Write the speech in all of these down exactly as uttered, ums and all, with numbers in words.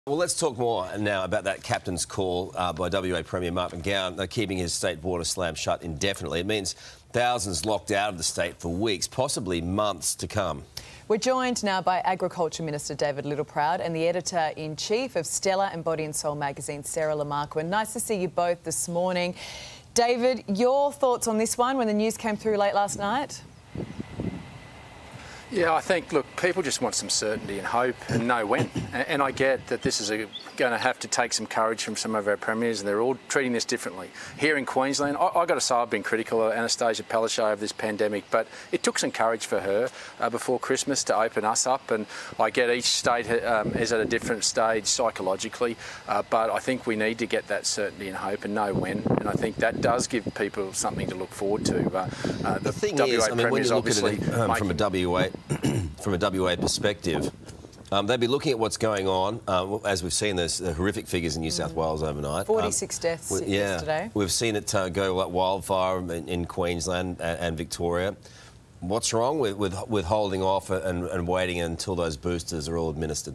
Well, let's talk more now about that captain's call uh, by W A Premier Mark McGowan, uh, keeping his state border slammed shut indefinitely. It means thousands locked out of the state for weeks, possibly months to come. We're joined now by Agriculture Minister David Littleproud and the Editor-in-Chief of Stella and Body and Soul magazine, Sarah Lamarque. Nice to see you both this morning. David, your thoughts on this one when the news came through late last night? Yeah, I think, look, people just want some certainty and hope and know when. And I get that this is going to have to take some courage from some of our premiers, and they're all treating this differently. Here in Queensland, I, I got to say I've been critical of Anastasia Palaszczuk of this pandemic, but it took some courage for her uh, before Christmas to open us up. And I get each state um, is at a different stage psychologically, uh, but I think we need to get that certainty and hope and know when. And I think that does give people something to look forward to. Uh, uh, the, the thing W A is, I mean, when you look at it um, from a W A from a W A perspective, um, they'd be looking at what's going on. Uh, as we've seen, there's uh, horrific figures in New South Wales overnight. forty-six um, deaths we, yeah, yesterday. We've seen it uh, go like wildfire in, in Queensland and, and Victoria. What's wrong with, with, with holding off and, and waiting until those boosters are all administered?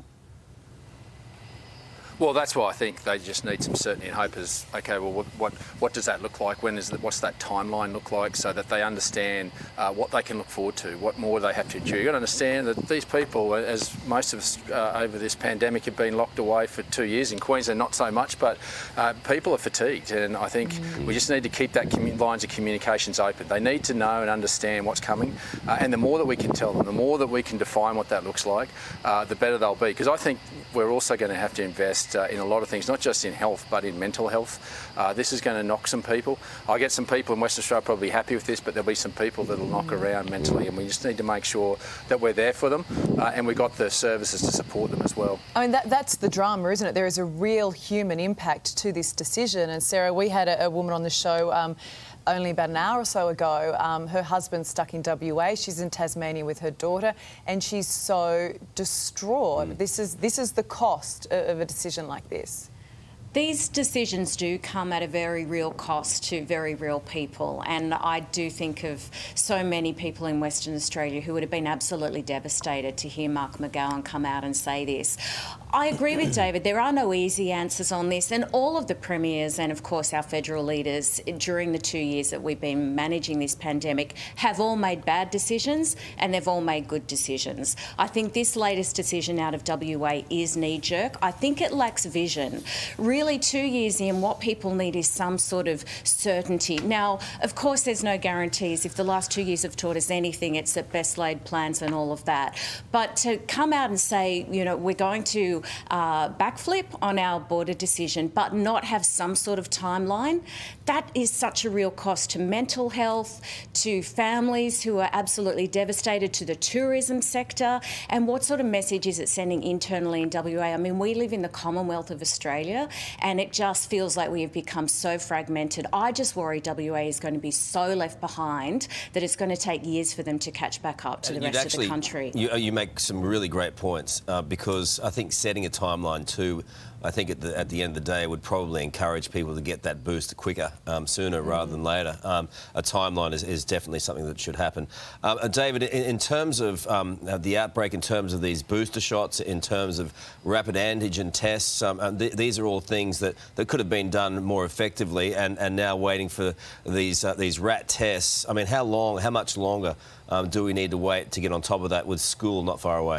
Well, that's why I think they just need some certainty and hope. Is okay. Well, what what, what does that look like? When is the, what's that timeline look like, so that they understand uh, what they can look forward to, what more they have to endure. You've got to understand that these people, as most of us uh, over this pandemic, have been locked away for two years. In Queensland, not so much, but uh, people are fatigued, and I think mm. we just need to keep that commu- lines of communications open. They need to know and understand what's coming, uh, and the more that we can tell them, the more that we can define what that looks like, uh, the better they'll be. Because I think we're also going to have to invest Uh, in a lot of things, not just in health, but in mental health. Uh, this is going to knock some people. I get some people in Western Australia probably happy with this, but there'll be some people that'll knock around mentally, and we just need to make sure that we're there for them, uh, and we've got the services to support them as well. I mean, that, that's the drama, isn't it? There is a real human impact to this decision. And Sarah, we had a, a woman on the show um, only about an hour or so ago. Um, her husband's stuck in W A. She's in Tasmania with her daughter, and she's so distraught. Mm. This is this is the cost of a decision like this. These decisions do come at a very real cost to very real people, and I do think of so many people in Western Australia who would have been absolutely devastated to hear Mark McGowan come out and say this. I agree with David, there are no easy answers on this, and all of the premiers and of course our federal leaders during the two years that we've been managing this pandemic have all made bad decisions, and they've all made good decisions. I think this latest decision out of W A is knee-jerk. I think it lacks vision. Really, two years in, what people need is some sort of certainty. Now, of course, there's no guarantees. If the last two years have taught us anything, it's that best laid plans and all of that. But to come out and say, you know, we're going to uh, backflip on our border decision, but not have some sort of timeline, that is such a real cost to mental health, to families who are absolutely devastated, to the tourism sector. And what sort of message is it sending internally in W A? I mean, we live in the Commonwealth of Australia, and it just feels like we have become so fragmented. I just worry W A is going to be so left behind that it's going to take years for them to catch back up to the You'd rest actually, of the country. You, you make some really great points, uh, because I think setting a timeline too, I think at the, at the end of the day, would probably encourage people to get that boost quicker, um, sooner mm. rather than later. Um, a timeline is, is definitely something that should happen. Um, uh, David, in, in terms of um, the outbreak, in terms of these booster shots, in terms of rapid antigen tests, um, and th these are all things that, that could have been done more effectively, and, and now waiting for these, uh, these rat tests. I mean, how long, how much longer um, do we need to wait to get on top of that with school not far away?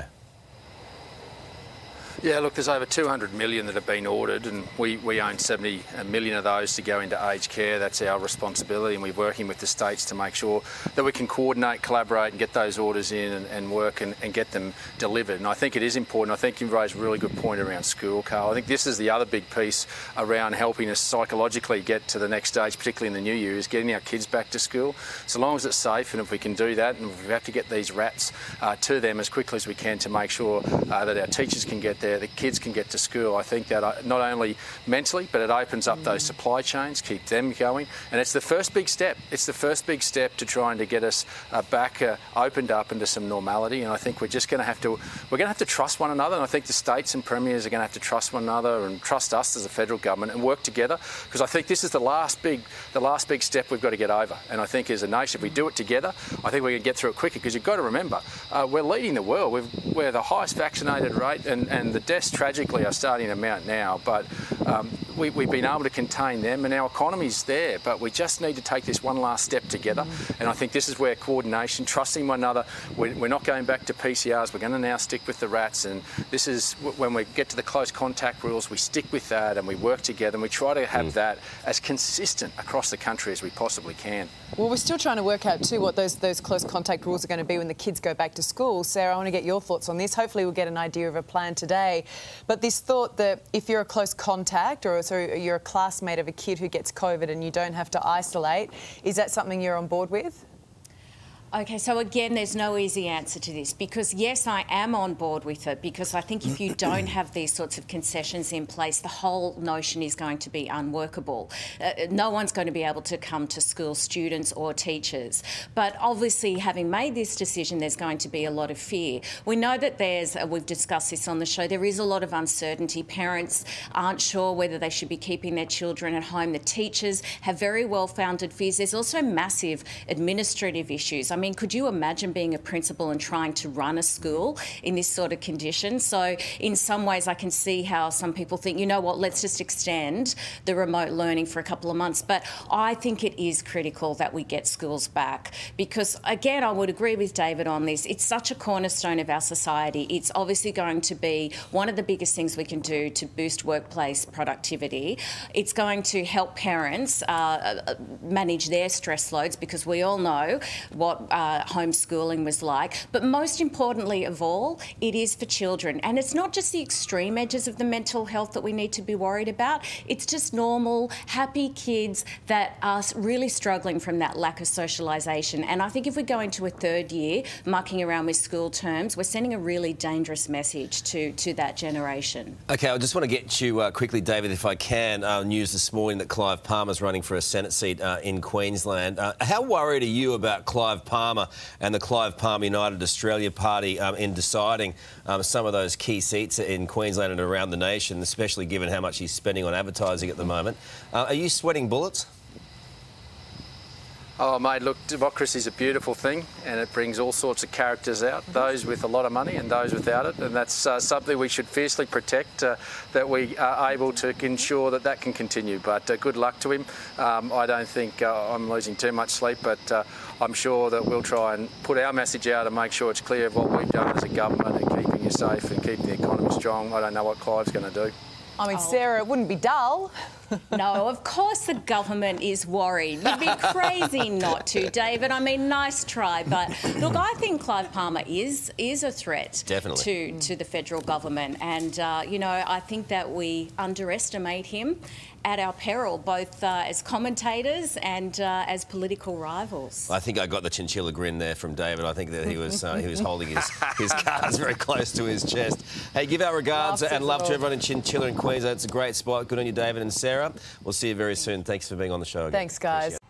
Yeah, look, there's over two hundred million that have been ordered, and we, we own seventy million of those to go into aged care. That's our responsibility, and we're working with the states to make sure that we can coordinate, collaborate and get those orders in and, and work and, and get them delivered. And I think it is important. I think you've raised a really good point around school, Carl. I think this is the other big piece around helping us psychologically get to the next stage, particularly in the new year, is getting our kids back to school. So long as it's safe, and if we can do that, and if we have to get these rats uh, to them as quickly as we can to make sure uh, that our teachers can get there, the kids can get to school. I think that not only mentally, but it opens up those supply chains, keep them going, and it's the first big step. It's the first big step to trying to get us uh, back uh, opened up into some normality. And I think we're just going to have to we're going to have to trust one another. And I think the states and premiers are going to have to trust one another and trust us as a federal government and work together, because I think this is the last big the last big step we've got to get over. And I think as a nation, if we do it together, I think we can get through it quicker. Because you've got to remember, uh, we're leading the world. We've, we're the highest vaccinated rate and and the deaths tragically are starting to mount now, but um, we, we've been able to contain them and our economy's there, but we just need to take this one last step together. Mm. And I think this is where coordination, trusting one another, we're, we're not going back to P C Rs, we're going to now stick with the rats, and this is when we get to the close contact rules, we stick with that and we work together and we try to have mm. that as consistent across the country as we possibly can. Well, we're still trying to work out too what those, those close contact rules are going to be when the kids go back to school. Sarah, I want to get your thoughts on this. Hopefully we'll get an idea of a plan today. But this thought that if you're a close contact or so you're a classmate of a kid who gets COVID and you don't have to isolate, is that something you're on board with? OK, so again, there's no easy answer to this because, yes, I am on board with it because I think if you don't have these sorts of concessions in place, the whole notion is going to be unworkable. Uh, no one's going to be able to come to school, students or teachers. But obviously, having made this decision, there's going to be a lot of fear. We know that there's, uh, we've discussed this on the show, there is a lot of uncertainty. Parents aren't sure whether they should be keeping their children at home. The teachers have very well-founded fears. There's also massive administrative issues. I mean, could you imagine being a principal and trying to run a school in this sort of condition? So in some ways I can see how some people think, you know what, let's just extend the remote learning for a couple of months. But I think it is critical that we get schools back because, again, I would agree with David on this. It's such a cornerstone of our society. It's obviously going to be one of the biggest things we can do to boost workplace productivity. It's going to help parents uh, manage their stress loads because we all know what uh, homeschooling was like. But most importantly of all, it is for children. And it's not just the extreme edges of the mental health that we need to be worried about. It's just normal, happy kids that are really struggling from that lack of socialisation. And I think if we go into a third year mucking around with school terms, we're sending a really dangerous message to, to that generation. OK, I just want to get you uh, quickly, David, if I can, uh, news this morning that Clive Palmer's running for a Senate seat uh, in Queensland. Uh, how worried are you about Clive Palmer and the Clive Palmer United Australia Party um, in deciding um, some of those key seats in Queensland and around the nation, especially given how much he's spending on advertising at the moment? Uh, are you sweating bullets? Oh, mate, look, democracy is a beautiful thing and it brings all sorts of characters out, those with a lot of money and those without it, and that's uh, something we should fiercely protect, uh, that we are able to ensure that that can continue. But uh, good luck to him. Um, I don't think uh, I'm losing too much sleep, but uh, I'm sure that we'll try and put our message out and make sure it's clear of what we've done as a government and keeping you safe and keeping the economy strong. I don't know what Clive's going to do. I mean, Oh. Sarah, it wouldn't be dull. No, of course the government is worried. You'd be crazy not to, David. I mean, nice try. But look, I think Clive Palmer is is a threat Definitely. to, to the federal government. And, uh, you know, I think that we underestimate him at our peril, both uh, as commentators and uh, as political rivals. I think I got the chinchilla grin there from David. I think that he was uh, he was holding his, his cards very close to his chest. Hey, give our regards Love and love support. to everyone in Chinchilla in Queensland. It's a great spot. Good on you, David and Sarah. We'll see you very soon. Thanks for being on the show again. Thanks, guys. Appreciate it.